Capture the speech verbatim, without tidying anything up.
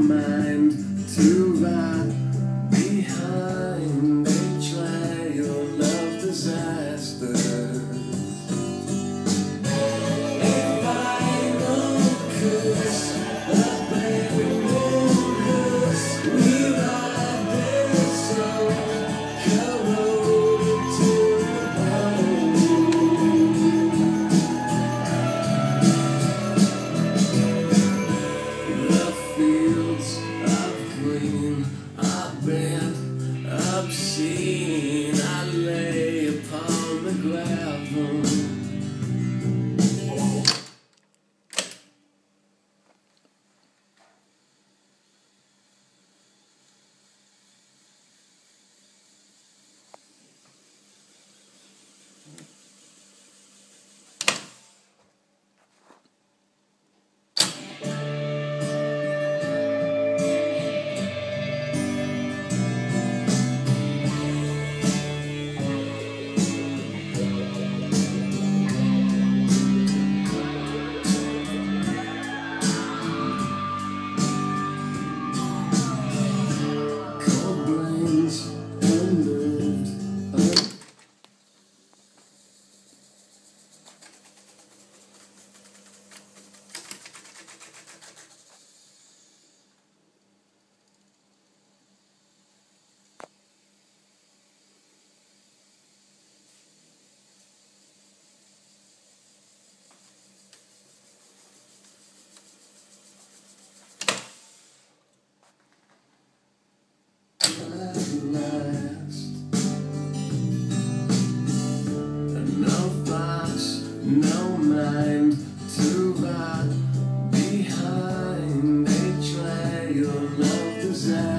mind to ride behind a trail of disasters. A final kiss, a burial kiss. We ride this song, corroded to the bone. The fields of green are bent, obscene. I lay upon the gravel. No thoughts, no mind to ride behind a trail of desire.